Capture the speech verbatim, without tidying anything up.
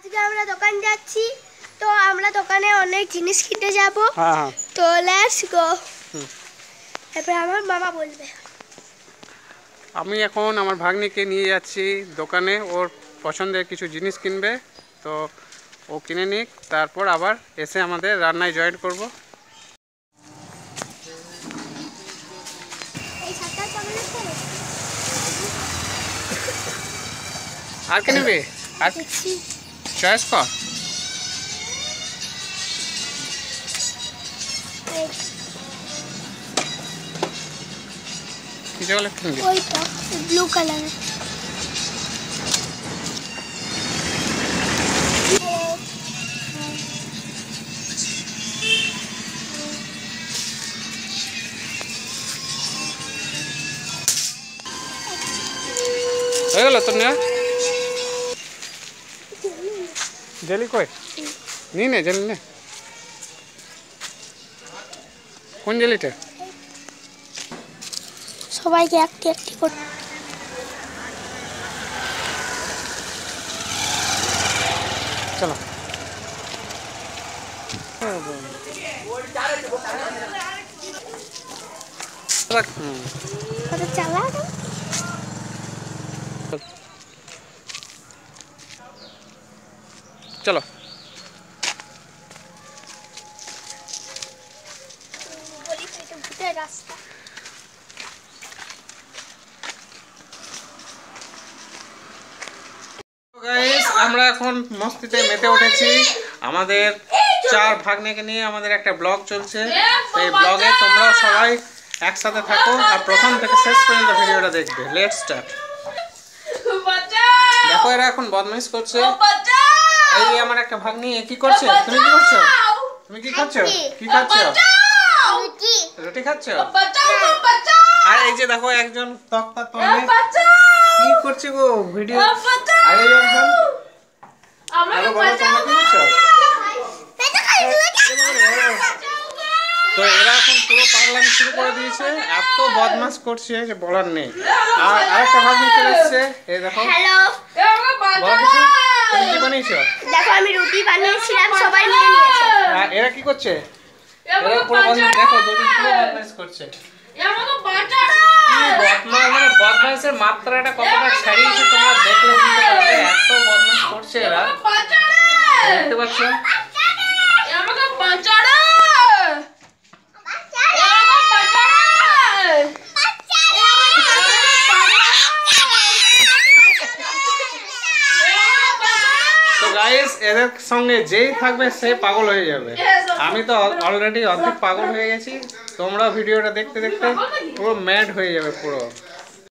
আজকে আমরা দোকান যাচ্ছি, তো আমরা দোকানে অনেক জিনিস কিনতে যাব। হ্যাঁ হ্যাঁ, তো লেটস গো। এরপর আমার মামা বলবে। আমি এখন আমার ভাগ্নিকে নিয়ে যাচ্ছি দোকানে, ওর পছন্দের কিছু জিনিস কিনবে। তো ও কিনে নিক, তারপর আবার এসে আমাদের রান্নায় জয়েন করব। আর কি নেবে? আর চয়েস কর। কি চকলেট কিনবি? ওইটা ব্লু কালার। হয়ে গেল তোর নেওয়া? জেলি কই? নি নে জেলি নে। কোন জেলিটা? সবাইকে একটি একটি করে চলো। চালা চলো। রাস্তা আমরা এখন মস্তিতে মেতে উঠেছি। আমাদের চার ভাগ্নেকে নিয়ে আমাদের একটা ব্লগ চলছে। এই ব্লগে তোমরা সবাই একসাথে থাকো আর প্রথম থেকে শেষ পর্যন্ত ভিডিওটা দেখবে। Let's start. দেখো এরা এখন বদমাইশ করছে। এই যে আমার একটা ভাগ্নি, কি করছে? তুমি কি করছো? তুমি কি খাচ্ছ? কি খাচ্ছ? রুটি খাচ্ছ? আর এই যে দেখো একজন তক্তা তলে কি করছে গো ভিডিও। আর এই একজন আরো বলো তোমরা কি করছো? তো এরা এখন পুরো পাগলামি শুরু করে দিয়েছে, এত বদমাশ করছে যে বলার নেই। আর আরেকটা ভাগ্নি চলে এসেছে, এই দেখো। হ্যালো, বলো কিছু। তুমি কি বানিয়েছো? দেখো আমি রুটি বানিয়েছিলাম, সবাই নিয়ে নিয়েছে। আর এরা কি করছে? এরা পুরো বদমাশ, দেখো দুজন পুরো বদমাশ করছে। মানে বদমাইশের মাত্রাটা কতটা ছাড়িয়েছে তোমরা দেখলে বুঝতে পারবে। এত বদমাশ করছে এরা, দেখতে পাচ্ছ? তো গাইস, এদের সঙ্গে যেই থাকবে সে পাগল হয়ে যাবে। আমি তো অলরেডি অর্ধেক পাগল হয়ে গেছি। তোমরা ভিডিওটা দেখতে দেখতে পুরো ম্যাড হয়ে যাবে পুরো।